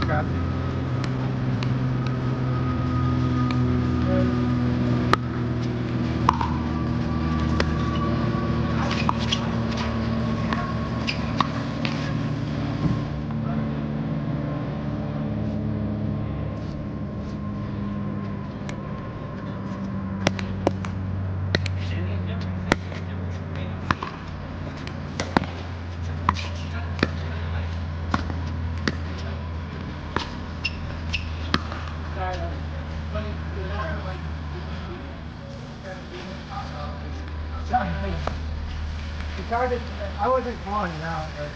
It's hard to, I wasn't calling it out, but.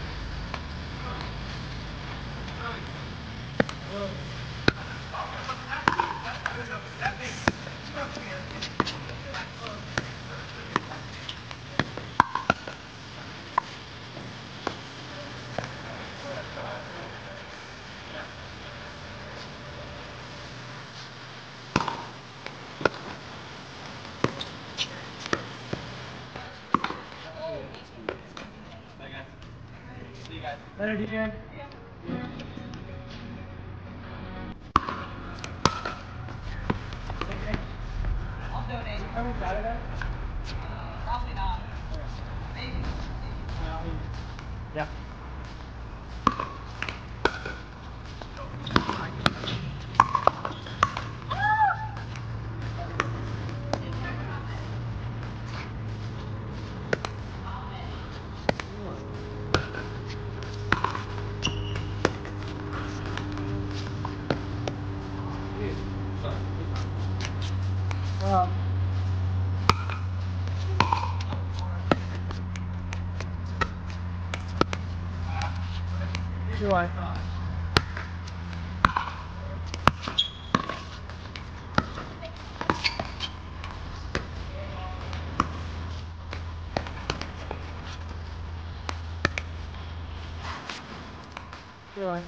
Later, DJ. I'll donate. Coming Saturday? Probably not. Maybe. Yeah. Do I? Do I?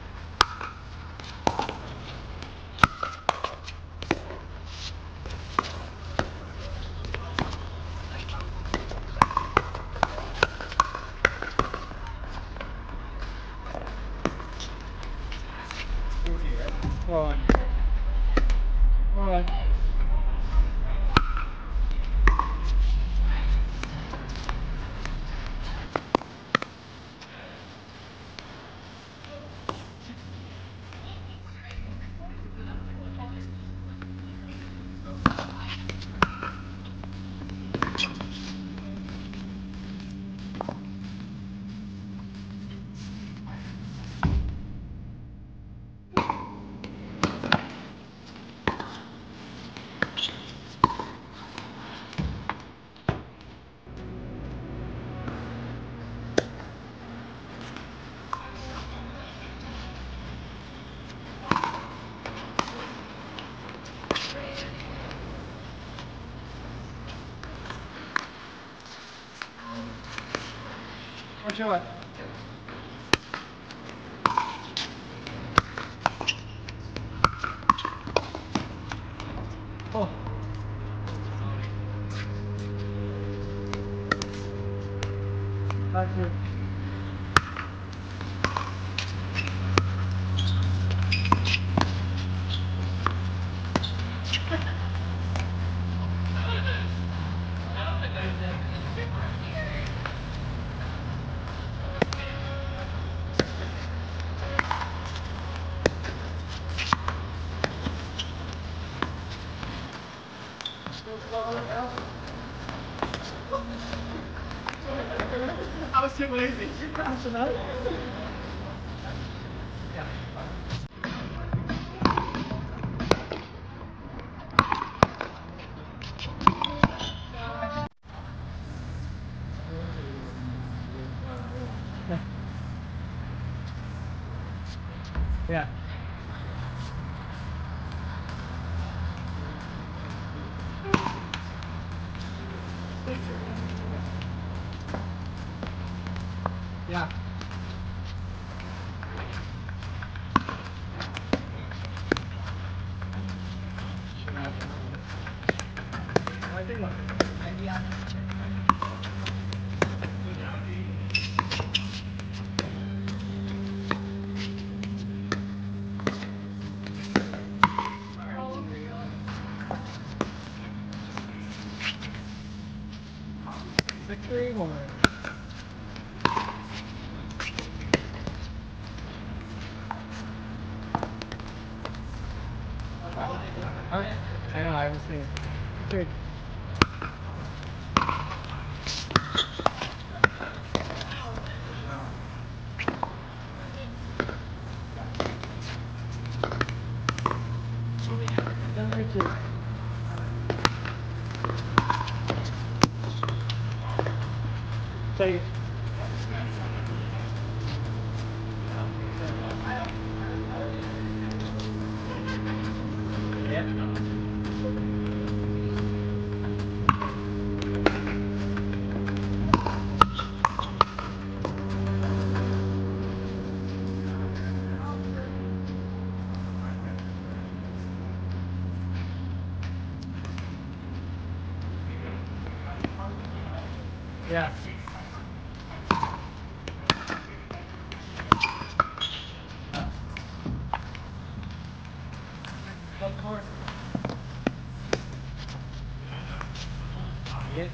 Rolling. Rolling. Watch your what? Oh. Back here. I was too lazy. That's enough. Yeah. Yeah. Yeah. I think victory or? Alright. I know, I haven't seen it. Dude. Take it. Yeah. Yeah. Front court. Yeah.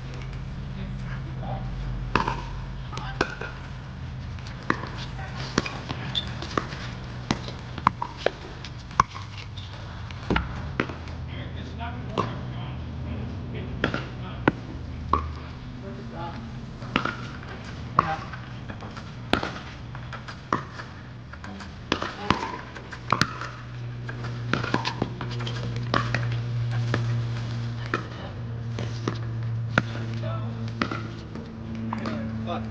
Fuck.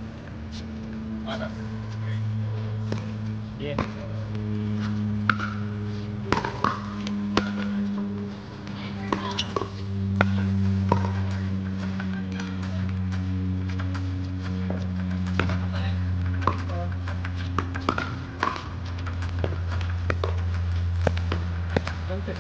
Yeah. Okay.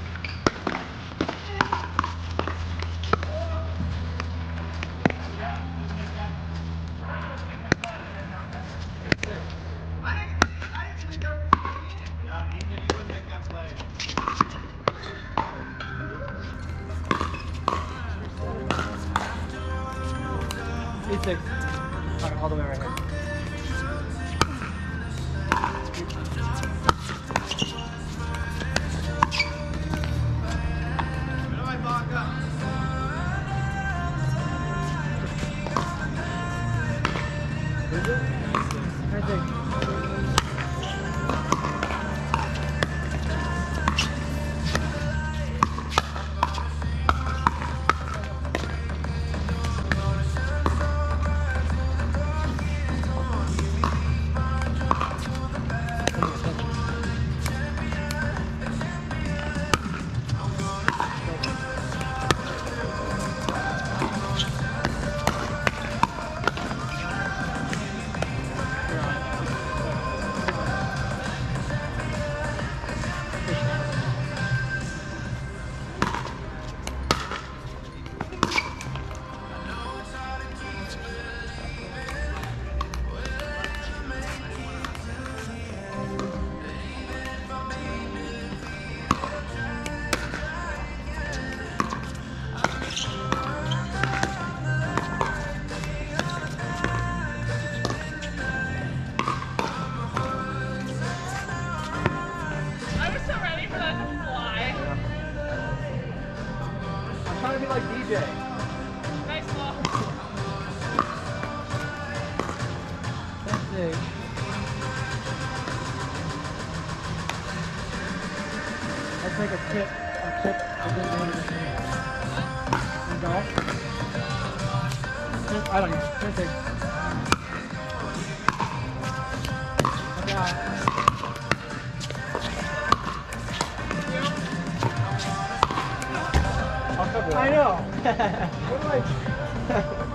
E6. All the way right here. Is it? I think. I'm trying to be like DJ. Nice ball. That's big. Let's make a tip. I didn't know this thing. In golf? I don't know. That's big. Okay. I know. What do I